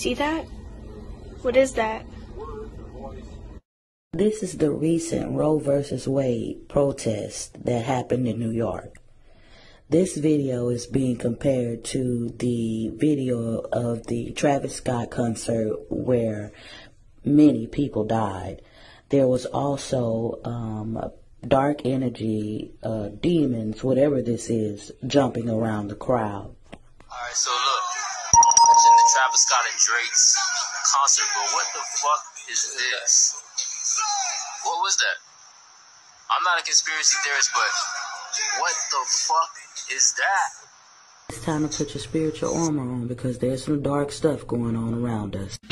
See that? What is that? This is the recent Roe versus Wade protest that happened in New York. This video is being compared to the video of the Travis Scott concert where many people died. There was also dark energy, demons, whatever this is, jumping around the crowd. Alright, so look, I was in the Travis Scott and Drake's concert, but what the fuck is this? What was that? I'm not a conspiracy theorist, but what the fuck is that? It's time to put your spiritual armor on because there's some dark stuff going on around us.